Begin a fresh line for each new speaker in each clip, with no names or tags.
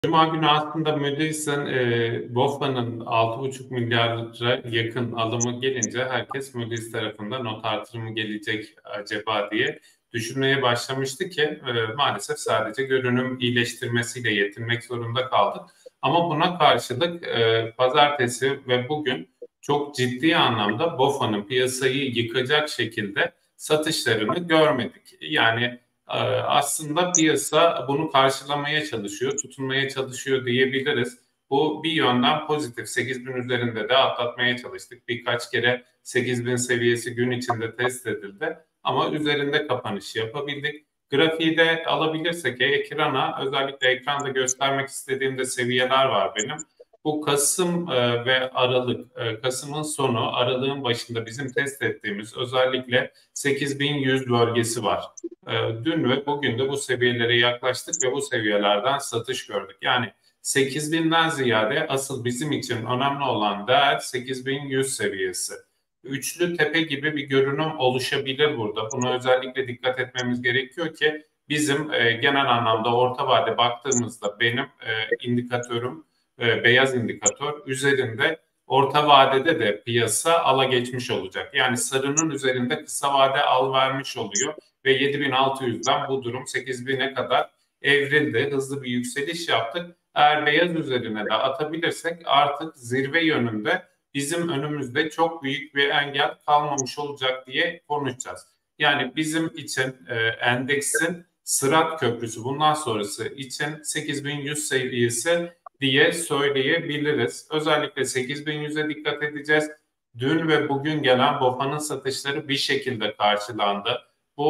Cuma günü aslında Moody's'in BOFA'nın 6,5 milyara yakın alımı gelince herkes Moody's tarafından not artırımı gelecek acaba diye düşünmeye başlamıştı ki maalesef sadece görünüm iyileştirmesiyle yetinmek zorunda kaldık. Ama buna karşılık pazartesi ve bugün çok ciddi anlamda BOFA'nın piyasayı yıkacak şekilde satışlarını görmedik. Yani aslında piyasa bunu karşılamaya çalışıyor, tutunmaya çalışıyor diyebiliriz. Bu bir yönden pozitif. 8.000 üzerinde de atlatmaya çalıştık. Birkaç kere 8.000 seviyesi gün içinde test edildi. Ama üzerinde kapanış yapabildik. Grafiği de alabilirsek ekrana, özellikle ekranda göstermek istediğim de seviyeler var benim. Bu Kasım ve Aralık, Kasım'ın sonu, Aralık'ın başında bizim test ettiğimiz özellikle 8.100 bölgesi var. Dün ve bugün de bu seviyelere yaklaştık ve bu seviyelerden satış gördük. Yani 8.000'den ziyade asıl bizim için önemli olan değer 8.100 seviyesi. Üçlü tepe gibi bir görünüm oluşabilir burada. Buna özellikle dikkat etmemiz gerekiyor ki bizim genel anlamda orta vade baktığımızda benim indikatörüm beyaz indikatör üzerinde orta vadede de piyasa ala geçmiş olacak. Yani sarının üzerinde kısa vade al vermiş oluyor ve 7.600'den bu durum 8.000'e kadar evrildi. Hızlı bir yükseliş yaptık. Eğer beyaz üzerine de atabilirsek artık zirve yönünde bizim önümüzde çok büyük bir engel kalmamış olacak diye konuşacağız. Yani bizim için endeksin Sırat Köprüsü bundan sonrası için 8.100 seviyesi diye söyleyebiliriz. Özellikle 8.100'e dikkat edeceğiz. Dün ve bugün gelen BOFA'nın satışları bir şekilde karşılandı.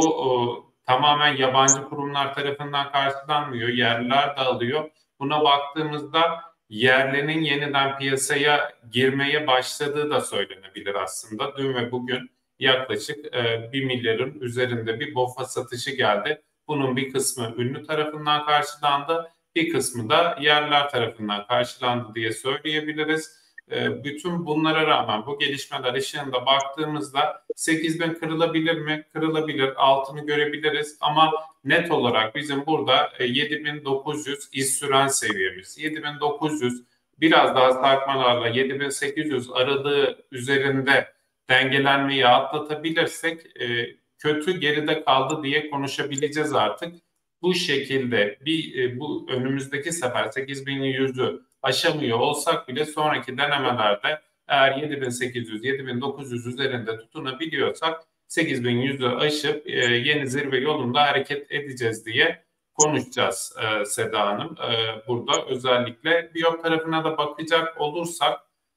Bu tamamen yabancı kurumlar tarafından karşılanmıyor. Yerliler de alıyor. Buna baktığımızda yerlinin yeniden piyasaya girmeye başladığı da söylenebilir aslında. Dün ve bugün yaklaşık 1 milyarın üzerinde bir BOFA satışı geldi. Bunun bir kısmı ünlü tarafından karşılandı, bir kısmı da yerler tarafından karşılandı diye söyleyebiliriz. Bütün bunlara rağmen bu gelişmeler ışığında baktığımızda 8.000 kırılabilir mi? Kırılabilir, altını görebiliriz ama net olarak bizim burada 7.900 iz süren seviyemiz. 7.900 biraz daha sarkmalarla 7.800 aralığı üzerinde dengelenmeyi atlatabilirsek kötü geride kaldı diye konuşabileceğiz artık. Bu şekilde bu önümüzdeki sefer 8.100'ü aşamıyor olsak bile sonraki denemelerde eğer 7.800, 7.900 üzerinde tutunabiliyorsak 8.100'ü aşıp yeni zirve yolunda hareket edeceğiz diye konuşacağız Seda Hanım. Burada özellikle Biyop tarafına da bakacak olursak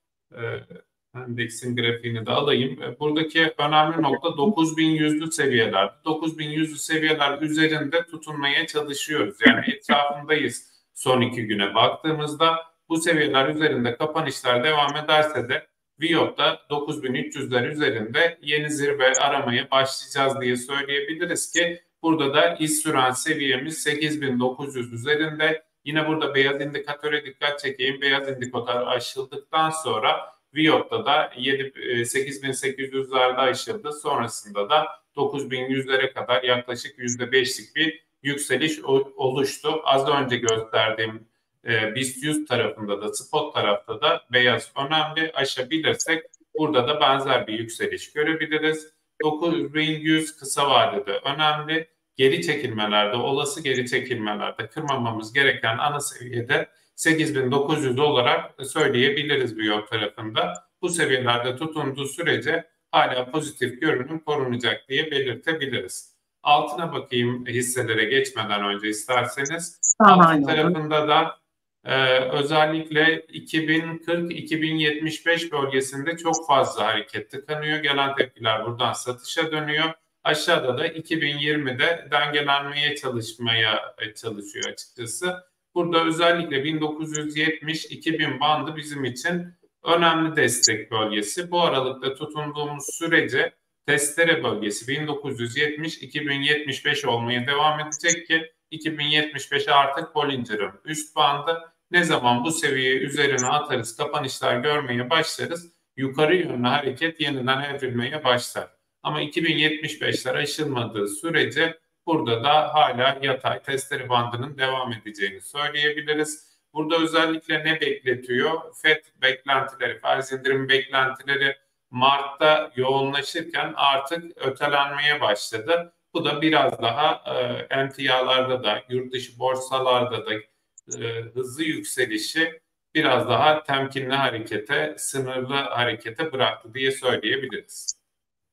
endeksin grafiğini de alayım. Buradaki önemli nokta 9.100'lü seviyeler. 9.100'lü seviyeler üzerinde tutunmaya çalışıyoruz. Yani etrafındayız son 2 güne baktığımızda. Bu seviyeler üzerinde kapanışlar devam ederse de Viyop'ta 9.300'ler üzerinde yeni zirve aramaya başlayacağız diye söyleyebiliriz ki burada da iz süren seviyemiz 8.900 üzerinde. Yine burada beyaz indikatöre dikkat çekeyim. Beyaz indikatör aşıldıktan sonra Viyop'ta da 8.800'lerde aşıldı. Sonrasında da 9.100'lere kadar yaklaşık %5'lik bir yükseliş oluştu. Az önce gösterdiğim BIST 100 tarafında da spot tarafta da beyaz önemli. Aşabilirsek burada da benzer bir yükseliş görebiliriz. 9.100 kısa vadede önemli. Geri çekilmelerde, olası geri çekilmelerde kırmamamız gereken ana seviyede 8.900 olarak söyleyebiliriz Biyo tarafında. Bu seviyelerde tutunduğu sürece hala pozitif görünüm korunacak diye belirtebiliriz. Altına bakayım hisselere geçmeden önce isterseniz. Altın tarafında da özellikle 2040-2075 bölgesinde çok fazla hareket tıkanıyor. Gelen tepkiler buradan satışa dönüyor. Aşağıda da 2020'de dengelenmeye çalışıyor açıkçası. Burada özellikle 1970-2000 bandı bizim için önemli destek bölgesi. Bu aralıkta tutunduğumuz sürece testere bölgesi 1970-2075 olmaya devam edecek ki 2075'e artık Bollinger'ın üst bandı. Ne zaman bu seviye üzerine atarız, kapanışlar görmeye başlarız, yukarı yönlü hareket yeniden evrilmeye başlar. Ama 2075'ler aşılmadığı sürece burada da hala yatay testere bandının devam edeceğini söyleyebiliriz. Burada özellikle ne bekletiyor? FED beklentileri, faiz indirim beklentileri Mart'ta yoğunlaşırken artık ötelenmeye başladı. Bu da biraz daha emtialarda da, yurt dışı borsalarda da hızlı yükselişi biraz daha temkinli harekete, sınırlı harekete bıraktı diye söyleyebiliriz.